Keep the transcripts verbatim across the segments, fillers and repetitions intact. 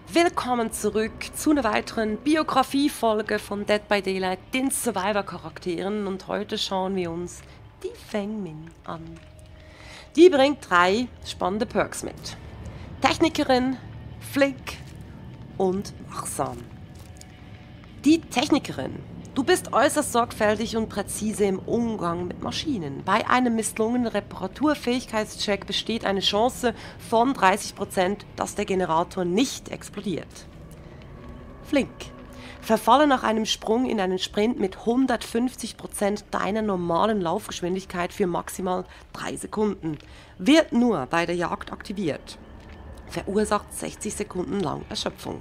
Willkommen zurück zu einer weiteren Biografie-Folge von Dead by Daylight, den Survivor-Charakteren. Und heute schauen wir uns die Feng Min an. Die bringt drei spannende Perks mit. Technikerin, flink und wachsam. Die Technikerin. Du bist äußerst sorgfältig und präzise im Umgang mit Maschinen. Bei einem misslungenen Reparaturfähigkeitscheck besteht eine Chance von dreißig Prozent, dass der Generator nicht explodiert. Flink. Verfalle nach einem Sprung in einen Sprint mit hundertfünfzig Prozent deiner normalen Laufgeschwindigkeit für maximal drei Sekunden. Wird nur bei der Jagd aktiviert. Verursacht sechzig Sekunden lang Erschöpfung.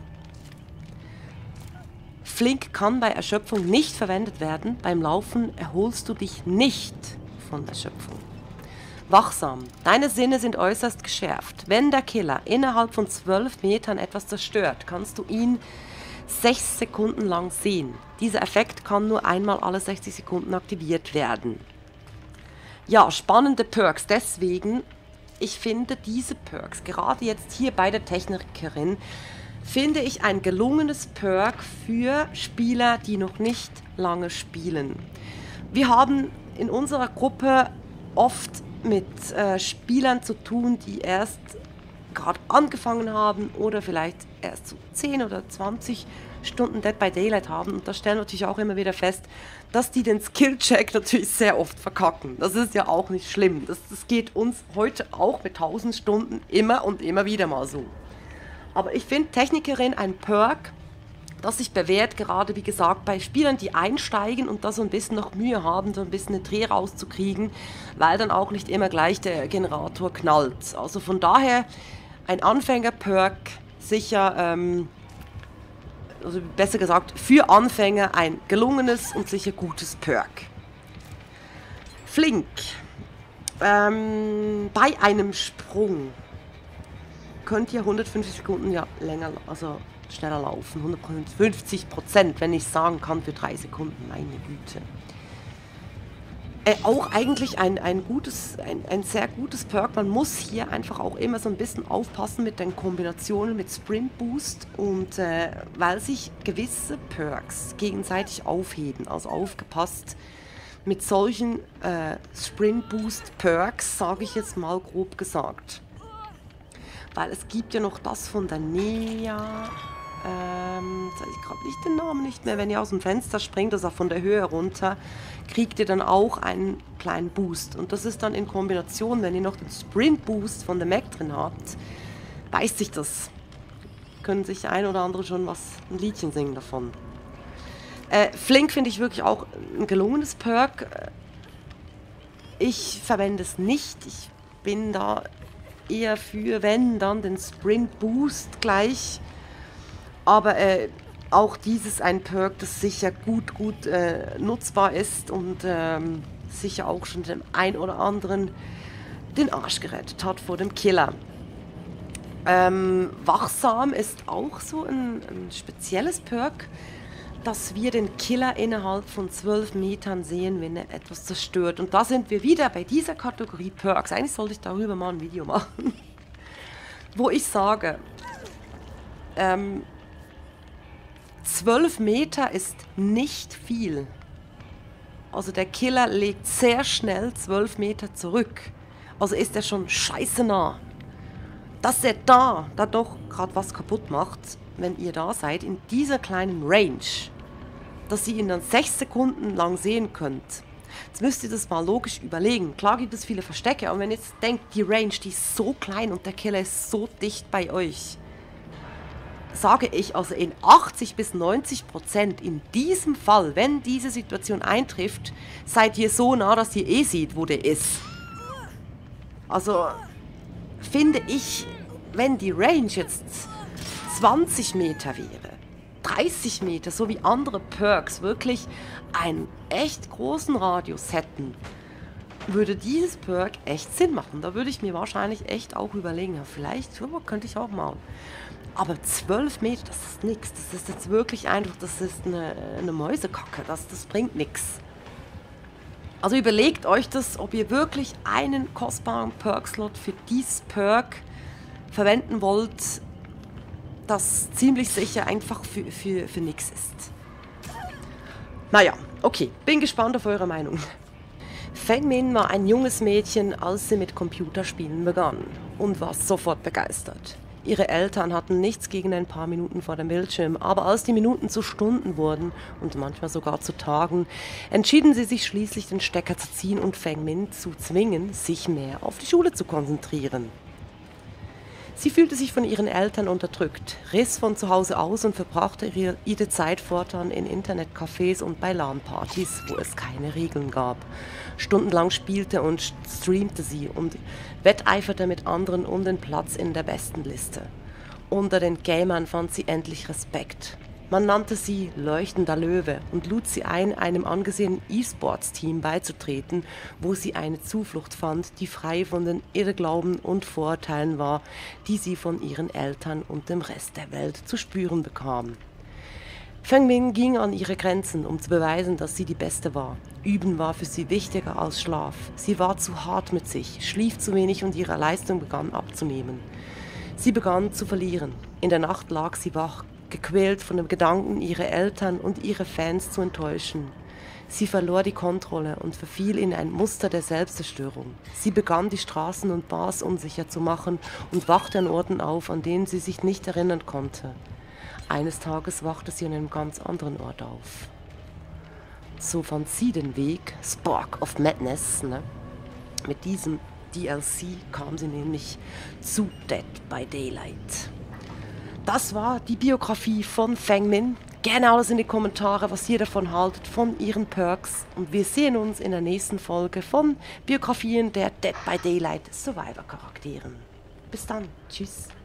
Flink kann bei Erschöpfung nicht verwendet werden. Beim Laufen erholst du dich nicht von Erschöpfung. Wachsam. Deine Sinne sind äußerst geschärft. Wenn der Killer innerhalb von zwölf Metern etwas zerstört, kannst du ihn sechs Sekunden lang sehen. Dieser Effekt kann nur einmal alle sechzig Sekunden aktiviert werden. Ja, spannende Perks. Deswegen, ich finde diese Perks, gerade jetzt hier bei der Technikerin, finde ich ein gelungenes Perk für Spieler, die noch nicht lange spielen. Wir haben in unserer Gruppe oft mit äh, Spielern zu tun, die erst gerade angefangen haben oder vielleicht erst so zehn oder zwanzig Stunden Dead by Daylight haben. Und da stellen wir natürlich auch immer wieder fest, dass die den Skillcheck natürlich sehr oft verkacken. Das ist ja auch nicht schlimm. Das, das geht uns heute auch mit tausend Stunden immer und immer wieder mal so. Aber ich finde Technikerin ein Perk, das sich bewährt, gerade wie gesagt bei Spielern, die einsteigen und da so ein bisschen noch Mühe haben, so ein bisschen eine Dreh rauszukriegen, weil dann auch nicht immer gleich der Generator knallt. Also von daher ein Anfänger-Perk, sicher, ähm, also besser gesagt für Anfänger ein gelungenes und sicher gutes Perk. Flink. Ähm, bei einem Sprung könnt ihr hundertfünfzig Sekunden ja länger, also schneller laufen. hundertfünfzig Prozent, wenn ich sagen kann, für drei Sekunden, meine Güte. Äh, auch eigentlich ein, ein, gutes, ein, ein sehr gutes Perk. Man muss hier einfach auch immer so ein bisschen aufpassen mit den Kombinationen mit Sprint Boost und äh, weil sich gewisse Perks gegenseitig aufheben. Also aufgepasst mit solchen äh, Sprint Boost Perks, sage ich jetzt mal grob gesagt. Weil es gibt ja noch das von der Nea, ähm, jetzt weiß ich gerade nicht den Namen nicht mehr, wenn ihr aus dem Fenster springt, also von der Höhe runter, kriegt ihr dann auch einen kleinen Boost. Und das ist dann in Kombination, wenn ihr noch den Sprint Boost von der Mac drin habt, beißt sich das. Können sich ein oder andere schon was, ein Liedchen singen davon. Äh, Flink finde ich wirklich auch ein gelungenes Perk. Ich verwende es nicht, ich bin da eher für, wenn, dann den Sprint Boost gleich. Aber äh, auch dieses ein Perk, das sicher gut, gut äh, nutzbar ist und ähm, sicher auch schon dem ein oder anderen den Arsch gerettet hat vor dem Killer. Ähm, wachsam ist auch so ein, ein spezielles Perk, dass wir den Killer innerhalb von zwölf Metern sehen, wenn er etwas zerstört. Und da sind wir wieder bei dieser Kategorie Perks. Eigentlich sollte ich darüber mal ein Video machen. Wo ich sage, ähm, zwölf Meter ist nicht viel. Also der Killer legt sehr schnell zwölf Meter zurück. Also ist er schon scheiße nah. Dass er da, da doch gerade was kaputt macht, wenn ihr da seid, in dieser kleinen Range, dass ihr ihn dann sechs Sekunden lang sehen könnt. Jetzt müsst ihr das mal logisch überlegen. Klar gibt es viele Verstecke, aber wenn ihr jetzt denkt, die Range, die ist so klein und der Killer ist so dicht bei euch, sage ich also in achtzig bis neunzig Prozent in diesem Fall, wenn diese Situation eintrifft, seid ihr so nah, dass ihr eh seht, wo der ist. Also finde ich, wenn die Range jetzt zwanzig Meter wäre, dreißig Meter, so wie andere Perks wirklich einen echt großen Radius hätten, würde dieses Perk echt Sinn machen. Da würde ich mir wahrscheinlich echt auch überlegen, ja, vielleicht oh, könnte ich auch mal. Aber zwölf Meter, das ist nichts. Das ist jetzt wirklich einfach, das ist eine, eine Mäusekacke. Das, das bringt nichts. Also überlegt euch das, ob ihr wirklich einen kostbaren Perk-Slot für dieses Perk verwenden wollt, das ziemlich sicher einfach für, für, für nix ist. Naja, okay, bin gespannt auf eure Meinung. Feng Min war ein junges Mädchen, als sie mit Computerspielen begann und war sofort begeistert. Ihre Eltern hatten nichts gegen ein paar Minuten vor dem Bildschirm, aber als die Minuten zu Stunden wurden und manchmal sogar zu Tagen, entschieden sie sich schließlich, den Stecker zu ziehen und Feng Min zu zwingen, sich mehr auf die Schule zu konzentrieren. Sie fühlte sich von ihren Eltern unterdrückt, riss von zu Hause aus und verbrachte ihre, ihre Zeit fortan in Internetcafés und bei LAN-Partys, wo es keine Regeln gab. Stundenlang spielte und streamte sie und wetteiferte mit anderen um den Platz in der besten Liste. Unter den Gamern fand sie endlich Respekt. Man nannte sie Leuchtender Löwe und lud sie ein, einem angesehenen E-Sports-Team beizutreten, wo sie eine Zuflucht fand, die frei von den Irrglauben und Vorurteilen war, die sie von ihren Eltern und dem Rest der Welt zu spüren bekam. Feng Min ging an ihre Grenzen, um zu beweisen, dass sie die Beste war. Üben war für sie wichtiger als Schlaf. Sie war zu hart mit sich, schlief zu wenig und ihre Leistung begann abzunehmen. Sie begann zu verlieren. In der Nacht lag sie wach, gequält von dem Gedanken, ihre Eltern und ihre Fans zu enttäuschen. Sie verlor die Kontrolle und verfiel in ein Muster der Selbstzerstörung. Sie begann, die Straßen und Bars unsicher zu machen und wachte an Orten auf, an denen sie sich nicht erinnern konnte. Eines Tages wachte sie an einem ganz anderen Ort auf. So fand sie den Weg, Spark of Madness, ne? Mit diesem D L C kam sie nämlich zu Dead by Daylight. Das war die Biografie von Feng Min. Gerne alles in die Kommentare, was ihr davon haltet, von ihren Perks. Und wir sehen uns in der nächsten Folge von Biografien der Dead by Daylight Survivor Charakteren. Bis dann. Tschüss.